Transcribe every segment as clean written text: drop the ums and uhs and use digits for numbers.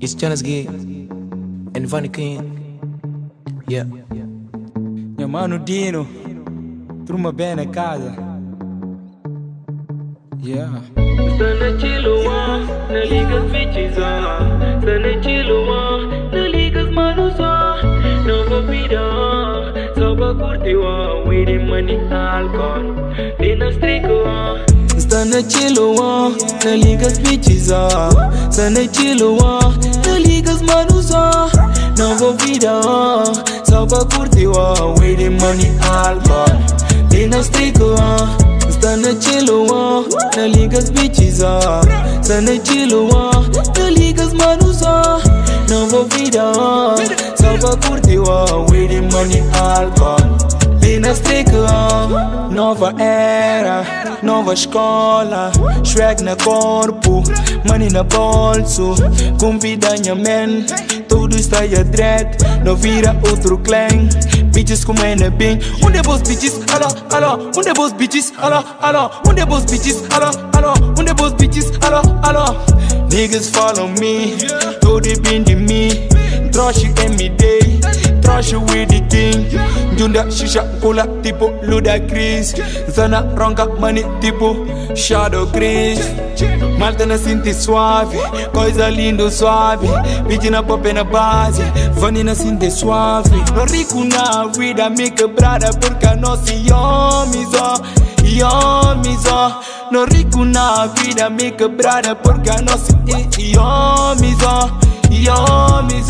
It's Jonas Gay and Vanny King. Yeah. Meu mano Dino, turma bem na casa. Yeah. Está na chiluá, na liga bitches, Está na chiluá, na liga manos, Não vou virar, só pra curtir, We the money, alcohol, e na strico, Está na chiluá, na liga bitches, Está na chiluá, na liga manos, Não vou virar, só pra curtir, We the money, alcohol, e na strico, Está na chiluá, na ligas bitches, Está na chiluá, na ligas manos, Não vou virar, só pra curtir, We the money, alcohol, e na strica. Nova era, nova escola, swag na corpo, money na bolso, convida minha man, tudo está a dread, não vira outro clan. Bitches como é bem, onde é boss bitches, alô, alô, onde é boss bitches, alô, alô, onde é boss bitches, alô, alô, onde é boss bitches, alô, alô. Niggas follow me, tudo depende de mim, trouxe MD, trouxe with the king, Junda shisha cola tipo Ludacris, Zana ronca money tipo Shadow Chris. Malta na cinta suave, coisa linda suave, bitch na pop na base, Vanny na cinta suave. No rico na vida me quebrada porque não se homens, No rico na vida me quebrada porque não se homens,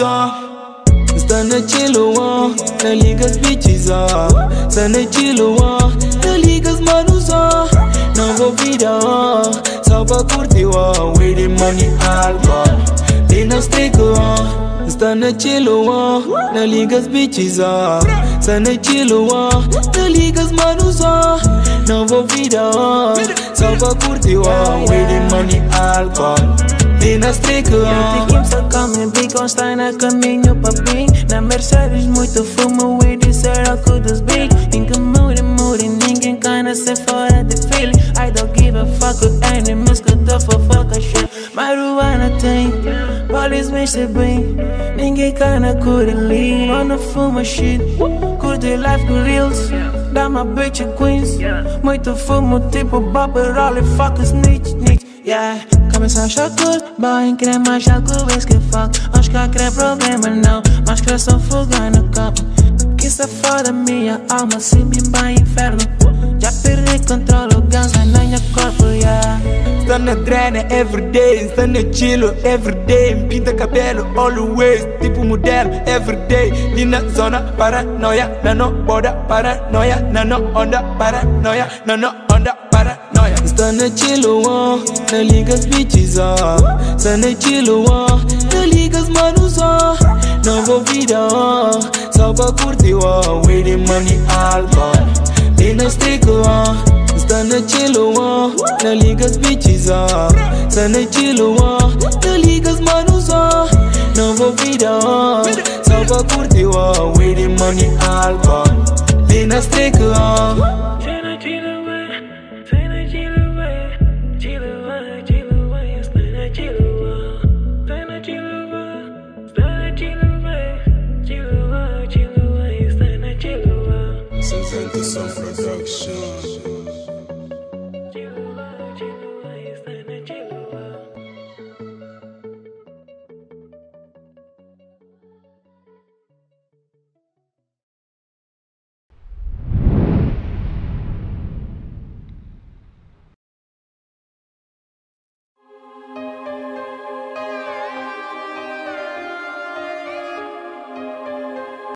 Está na chiluá, na ligas bitches, Está na chiluá, na ligas manos, Não vou virar, só pra curtir, We the money, alcohol, e na strico. Está na chiluá, na ligas bitches, Está na chiluá, na ligas manos, Não vou virar, só pra curtir, We the money, alcohol, e na strico. Só come bacon, está na caminho pra bem. Na Mercedes muito fumo e disser ao cu dos big. Ninguém muda, ninguém cana sem fora de feeling. I don't give a fuck with enemies que tô fofoca shit. Marijuana tem, police mexe bem. Ninguém cana cura lean, não fuma shit. Curte life com reels, dá uma bitch queens. Muito fumo tipo Bobber, all the fuck snitch. Yeah, começa a achar cool, bem crema, achar cool, vês que fuck. Acho que há problema não, mas que só fuga no campo. Que se foda minha alma, sim, bem inferno. Já perdi controle, ganza na minha corpo, yeah. Está na drena everyday, está na chilo everyday. Pinta cabelo always, tipo modelo everyday. Ali na zona paranoia, não boda paranoia, não onda paranoia, não onda paranoia. Está na chiluá, na ligas bitches, Está na chiluá, na ligas manos, Não vou virar, só pra curtir, We the money, alcohol, e na strico. Está na chiluá, na ligas bitches, Está na chiluá, na ligas manos, Não vou virar, só pra curtir, We the money, alcohol, e na strico. Since Anderson Production.